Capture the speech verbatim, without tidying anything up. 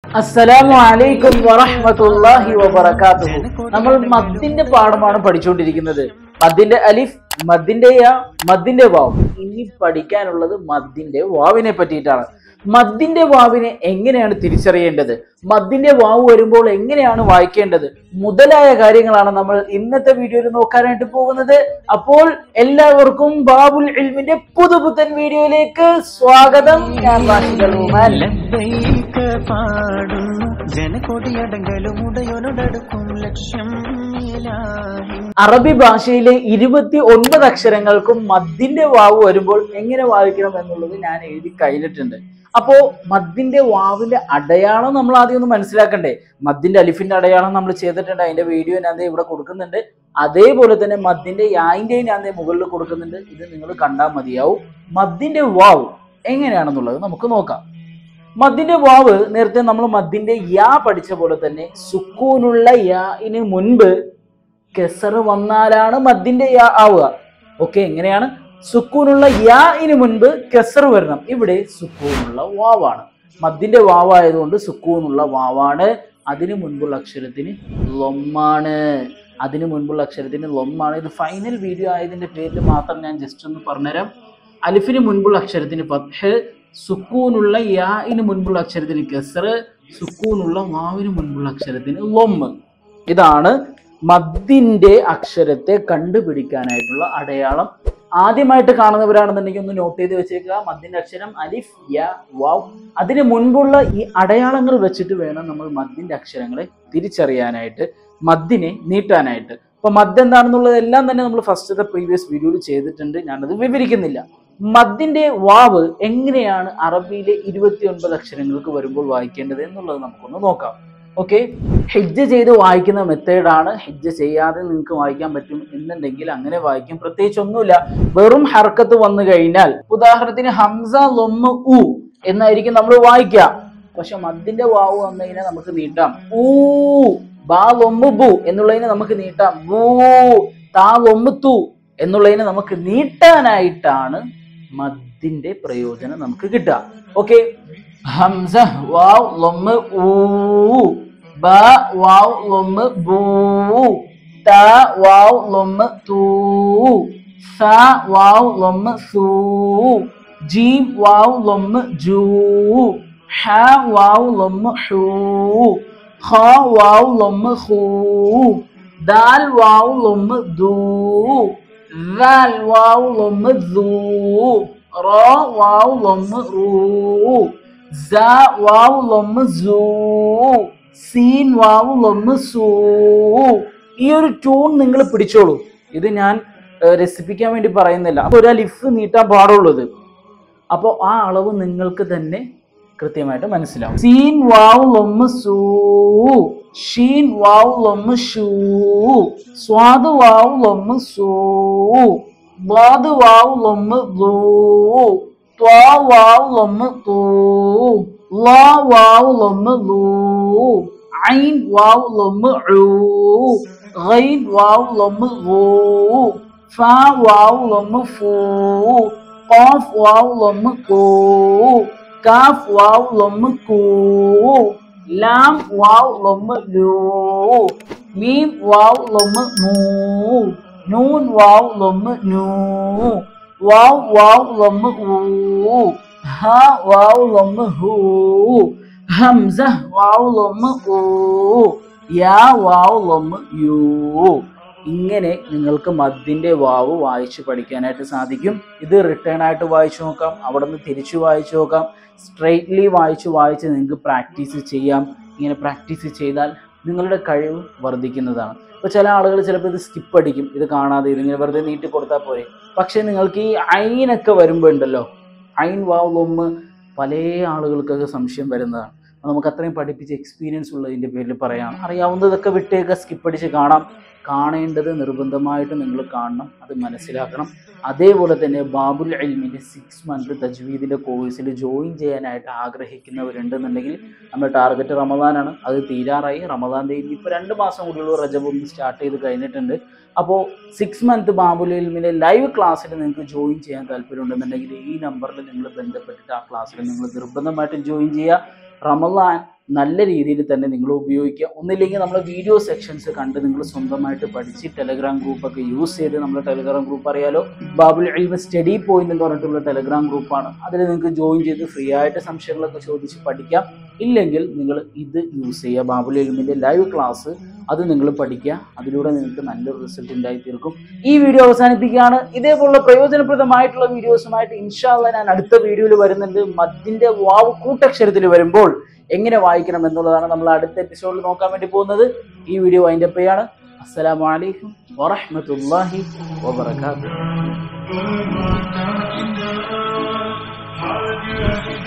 അസ്സലാമു അലൈക്കും വറഹ്മത്തുള്ളാഹി വബറകാതുഹു. നമ്മൾ മദ്ദിന്റെ പാഠമാണ് പഠിച്ചുകൊണ്ടിരിക്കുന്നത്. മദ്ദിന്റെ അലിഫ്, മദ്ദിന്റെ യ, മദ്ദിന്റെ വാവ്. ഇനി പഠിക്കാനുള്ളത് മദ്ദിന്റെ വാവിനെ പറ്റിയിട്ടാണ്. മദ്ദിന്റെ വാവിനെ എങ്ങനെയാണ് തിരിച്ചറിയേണ്ടത്, മദ്ദിന്റെ വാവ് വരുമ്പോൾ എങ്ങനെയാണ് വായിക്കേണ്ടത് മുതലായ കാര്യങ്ങളാണ് നമ്മൾ ഇന്നത്തെ വീഡിയോയിൽ നോക്കാനായിട്ട് പോകുന്നത്. അപ്പോൾ എല്ലാവർക്കും ബാബുൽ ഇൽമിന്റെ പുതുപുത്തൻ വീഡിയോയിലേക്ക് സ്വാഗതം. ഞാൻ റാഷിദ് റഹ്മാൻ. അറബി ഭാഷയിലെ ഇരുപത്തി ഒൻപത് അക്ഷരങ്ങൾക്കും മദ്ദിന്റെ വാവ് വരുമ്പോൾ എങ്ങനെ വായിക്കണം എന്നുള്ളത് ഞാൻ എഴുതി കയ്യിലിട്ടുണ്ട്. അപ്പോ മദ്ദിന്റെ വാവിന്റെ അടയാളം നമ്മൾ ആദ്യം ഒന്ന് മനസ്സിലാക്കണ്ടേ. മദ്ദിന്റെ അലിഫിന്റെ അടയാളം നമ്മൾ ചെയ്തിട്ടുണ്ട്, അതിന്റെ വീഡിയോ ഞാൻ ഇവിടെ കൊടുക്കുന്നുണ്ട്. അതേപോലെ തന്നെ മദ്ദിന്റെ യായിന്റെയും ഞാൻ മുകളിൽ കൊടുക്കുന്നുണ്ട്. ഇത് നിങ്ങൾ കണ്ടാൽ മതിയാവും. മദ്ദിന്റെ വാവ് എങ്ങനെയാണെന്നുള്ളത് നമുക്ക് നോക്കാം. മദ്ദിന്റെ വാവ് നേരത്തെ നമ്മൾ മദ്ദിന്റെ യാ പഠിച്ച പോലെ തന്നെ സുക്കൂനുള്ള യാന് മുൻപ് കെസർ വന്നാലാണ് മദ്ദിന്റെ യാ ആവുക. ഓക്കെ, എങ്ങനെയാണ്? സുക്കൂനുള്ള യാന് മുൻപ് കെസർ വരണം. ഇവിടെ സുക്കൂനുള്ള വാവാണ്, മദ്ദിന്റെ വാവായതുകൊണ്ട് സുക്കൂനുള്ള വാവാണ്. അതിനു മുൻപുള്ള അക്ഷരത്തിന് ലൊമ്മാണ്, അതിനു മുൻപുള്ള അക്ഷരത്തിന് ലൊമ്മാണ്. ഇത് ഫൈനൽ വീഡിയോ ആയതിന്റെ പേരിൽ മാത്രം ഞാൻ ജസ്റ്റ് ഒന്ന് പറഞ്ഞുതരാം. അലിഫിന് മുൻപുള്ള അക്ഷരത്തിന് ഫത്ഹ്, സുക്കൂനുള്ള യാന് മുൻപുള്ള അക്ഷരത്തിന് കെസർ, സുക്കൂനുള്ള വാവിന് മുൻപുള്ള അക്ഷരത്തിന് ലൊമ്മ്. ഇതാണ് മദ്ദിന്റെ അക്ഷരത്തെ കണ്ടുപിടിക്കാനായിട്ടുള്ള അടയാളം. ആദ്യമായിട്ട് കാണുന്നവരാണെന്നുണ്ടെങ്കിൽ ഒന്ന് നോട്ട് ചെയ്ത് വെച്ചേക്കുക. മദ്ദിന്റെ അക്ഷരം അലിഫ്, യ, വാവ്. അതിന് മുൻപുള്ള ഈ അടയാളങ്ങൾ വെച്ചിട്ട് വേണം നമ്മൾ മദ്ദിന്റെ അക്ഷരങ്ങളെ തിരിച്ചറിയാനായിട്ട്, മദ്ദിനെ നീട്ടാനായിട്ട്. അപ്പൊ മദ് എന്താണെന്നുള്ളത് എല്ലാം തന്നെ നമ്മൾ ഫസ്റ്റത്തെ പ്രീവിയസ് വീഡിയോയിൽ ചെയ്തിട്ടുണ്ട്, ഞാനത് വിവരിക്കുന്നില്ല. മദ്ദിന്റെ വാവ് എങ്ങനെയാണ് അറബിയിലെ ഇരുപത്തി ഒൻപത് അക്ഷരങ്ങൾക്ക് വരുമ്പോൾ വായിക്കേണ്ടത് എന്നുള്ളത് നമുക്കൊന്ന് നോക്കാം. ഓക്കെ, ഹിജ്ജ ചെയ്ത് വായിക്കുന്ന മെത്തേഡാണ്. ഹിജ്ജ ചെയ്യാതെ നിങ്ങൾക്ക് വായിക്കാൻ പറ്റും എന്നുണ്ടെങ്കിൽ അങ്ങനെ വായിക്കും, പ്രത്യേകിച്ച് ഒന്നുമില്ല. വെറും ഹർക്കത്ത് വന്നു കഴിഞ്ഞാൽ, ഉദാഹരണത്തിന് ഹംസ ലൊമ്മ് ഉ എന്നായിരിക്കും നമ്മൾ വായിക്കുക. പക്ഷെ മദ്ദിന്റെ വാവ് വന്നു കഴിഞ്ഞാൽ നമുക്ക് നീട്ടാം. ഊ, ബാ ലൊമ്മ് ബു എന്നുള്ളതിനെ നമുക്ക് നീട്ടാം. ബൂ, താ ലൊമ്മ് തു എന്നുള്ളതിനെ നമുക്ക് നീട്ടാനായിട്ടാണ് മദ്ദിന്റെ പ്രയോജനം നമുക്ക് കിട്ടുക. ഓക്കെ, ഹംസ വാവ് ലൊമ്മ് ഊ, ബ വാവ് ലൊമ്മ് ബൂ, ത വാവ് ലൊമ്മ് തൂ, സ വാവ് ലൊമ്മ് സൂ, ജീം വാവ് ലൊമ്മ് ജൂ, ഹ വാവ് ലൊമ്മ് ഹൂ, ഖ വാവ് ലൊമ്മ് ഹൂ, ദാൽ വാവ് ലൊമ്മ് ദൂ, ദാൽ വാവ് ലൊമ്മ് ദൂ, റ വാവ് ലൊമ്മ് റൂ, സ വാവ് ലൊമ്മ് സൂ, സീൻ വാവ് ലൊമ്മ് സൂ. ഈ ഒരു ട്യൂൺ നിങ്ങൾ പിടിച്ചോളൂ. ഇത് ഞാൻ രസിപ്പിക്കാൻ വേണ്ടി പറയുന്നില്ല. അപ്പൊ ഒരു ലിഫ് നീട്ടാൻ പാടുള്ളത്. അപ്പോൾ ആ അളവ് നിങ്ങൾക്ക് തന്നെ കൃത്യമായിട്ട് മനസ്സിലാവും. സീൻ വാവ് ലൊമ്മ് സൂ, ഷീൻ വാവ് ലൊമ്മ് ഷൂ, സ്വാദ് വാവ് ലൊമ്മ് സൂ, ബ്ലാദ് വാവ് ലൊമ്മ് ബ്ലൂ, ത്വാ വാവ് ലൊമ്മ് തൂ, ലാ വാവ് ലൊമ്മ് ലൂ, ഐൻ വാവ് ലൊമ്മ് ഊ, ഗൈൻ വാവ് ലൊമ്മ് ഗൂ, ഫാ വാവ് ലൊമ്മ് ഫൂ, ഖാഫ് വാവ് ലൊമ്മ് ഖൂ, കാഫ് വാവ് ലൊമ്മ് കൂ, ലാം വാവ് ലൊമ്മ് ലൂ, മീം വാവ് ലൊമ്മ് മൂ, നൂൻ വാവ് ലൊമ്മ് നൂ, വാവ് വാവ് ലൊമ്മ് ഊ, ഹ വാവ് ലൊമ്മ് ഹൂ, ഹംസ വാവ് ലൊമ്മ് ഊ, യാ വാവ് ലൊമ്മ് യൂ. ഇങ്ങനെ നിങ്ങൾക്ക് മദ്ദിന്റെ വാവ് വായിച്ചു പഠിക്കാനായിട്ട് സാധിക്കും. ഇത് റിട്ടേൺ ആയിട്ട് വായിച്ചു നോക്കാം, അവിടെ നിന്ന് തിരിച്ചു വായിച്ചു നോക്കാം, സ്ട്രെയിറ്റ്ലി വായിച്ച് വായിച്ച് നിങ്ങൾക്ക് പ്രാക്ടീസ് ചെയ്യാം. ഇങ്ങനെ പ്രാക്ടീസ് ചെയ്താൽ നിങ്ങളുടെ കഴിവ് വർദ്ധിക്കുന്നതാണ്. ഇപ്പോൾ ചില ആളുകൾ ചിലപ്പോൾ ഇത് സ്കിപ്പ് അടിക്കും, ഇത് കാണാതെ ഇതിങ്ങനെ വെറുതെ നീട്ടി കൊടുത്താൽ പോരെ. പക്ഷെ നിങ്ങൾക്ക് ഈ ഐനൊക്കെ വരുമ്പോൾ ഉണ്ടല്ലോ, ഐൻ വാവ് ലൊമ്മ് പല ആളുകൾക്കൊക്കെ സംശയം വരുന്നതാണ്. നമുക്ക് അത്രയും പഠിപ്പിച്ച് എക്സ്പീരിയൻസ് ഉള്ളതിൻ്റെ പേരിൽ പറയാം. അറിയാവുന്നതൊക്കെ വിട്ടേക്ക്, സ്കിപ്പ് അടിച്ച് കാണാം. കാണേണ്ടത് നിർബന്ധമായിട്ട് നിങ്ങൾ കാണണം, അത് മനസ്സിലാക്കണം. അതേപോലെ തന്നെ ബാബുൽ ഇൽമിൻ്റെ സിക്സ് മന്ത് തജ്വീദിൻ്റെ കോഴ്സിൽ ജോയിൻ ചെയ്യാനായിട്ട് ആഗ്രഹിക്കുന്നവരുണ്ടെന്നുണ്ടെങ്കിൽ നമ്മുടെ ടാർഗറ്റ് റമദാനാണ്, അത് തീരാറായി. റമദാൻ തീയതി ഇപ്പോൾ രണ്ട് മാസം കൂടിയുള്ള റജബ് ഒന്ന് സ്റ്റാർട്ട് ചെയ്ത് കഴിഞ്ഞിട്ടുണ്ട്. അപ്പോൾ സിക്സ് മന്ത് ബാബുൽ ഇൽമിൻ്റെ ലൈവ് ക്ലാസ്സിൽ നിങ്ങൾക്ക് ജോയിൻ ചെയ്യാൻ താല്പര്യമുണ്ടെന്നുണ്ടെങ്കിൽ ഈ നമ്പറിൽ നിങ്ങൾ ബന്ധപ്പെട്ടിട്ട് ആ ക്ലാസ്സിൽ നിങ്ങൾ നിർബന്ധമായിട്ടും ജോയിൻ ചെയ്യുക. റമദാൻ നല്ല രീതിയിൽ തന്നെ നിങ്ങൾ ഉപയോഗിക്കുക. ഒന്നില്ലെങ്കിൽ നമ്മളെ വീഡിയോ സെക്ഷൻസ് കണ്ട് നിങ്ങൾ സ്വന്തമായിട്ട് പഠിച്ച് ടെലഗ്രാം ഗ്രൂപ്പൊക്കെ യൂസ് ചെയ്ത്, നമ്മുടെ ടെലഗ്രാം ഗ്രൂപ്പ് അറിയാലോ, ബാബുൽ ഇൽമ് സ്റ്റഡി പോയിന്റ് എന്ന് പറഞ്ഞിട്ടുള്ള ടെലഗ്രാം ഗ്രൂപ്പാണ്. അതിൽ നിങ്ങൾക്ക് ജോയിൻ ചെയ്ത് ഫ്രീ ആയിട്ട് സംശയങ്ങളൊക്കെ ചോദിച്ച് പഠിക്കാം. ഇല്ലെങ്കിൽ നിങ്ങൾ ഇത് യൂസ് ചെയ്യുക, ബാബുൽ ഇൽമിൻ്റെ ലൈവ് ക്ലാസ്, അത് നിങ്ങൾ പഠിക്കുക. അതിലൂടെ നിങ്ങൾക്ക് നല്ലൊരു റിസൾട്ട് ഉണ്ടായി തീർക്കും. ഈ വീഡിയോ അവസാനിപ്പിക്കുകയാണ്. ഇതേപോലുള്ള പ്രയോജനപ്രദമായിട്ടുള്ള വീഡിയോസുമായിട്ട് ഇൻഷാ അല്ലാഹ് ഞാൻ അടുത്ത വീഡിയോയിൽ വരുന്നുണ്ട്. മദ്ദിന്റെ വാവ് കൂട്ടക്ഷരത്തിൽ വരുമ്പോൾ എങ്ങനെ വായിക്കണം എന്നുള്ളതാണ് നമ്മൾ അടുത്ത എപ്പിസോഡിൽ നോക്കാൻ വേണ്ടി പോകുന്നത്. ഈ വീഡിയോ വൈൻഡപ്പ് ചെയ്യാണ്. അസ്സലാമു അലൈക്കും വറഹ്മത്തുള്ളാഹി വബറകാതുഹു.